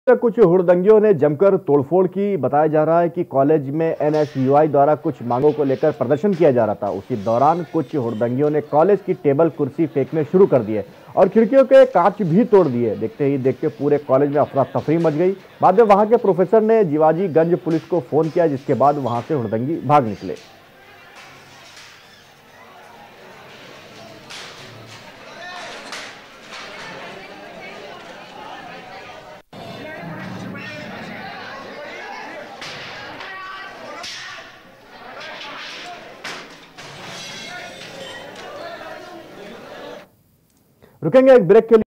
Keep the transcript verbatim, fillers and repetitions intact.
कुछ हुड़दंगियों ने जमकर तोड़फोड़ की। बताया जा रहा है कि कॉलेज में एन एस यू आई द्वारा कुछ मांगों को लेकर प्रदर्शन किया जा रहा था। उसी दौरान कुछ हुड़दंगियों ने कॉलेज की टेबल कुर्सी फेंकने शुरू कर दिए और खिड़कियों के कांच भी तोड़ दिए। देखते ही देखते पूरे कॉलेज में अफरा तफरी मच गई। बाद में वहां के प्रोफेसर ने जीवाजी गंज पुलिस को फोन किया, जिसके बाद वहां से हुड़दंगी भाग निकले। रुकेंगे एक ब्रेक के लिए।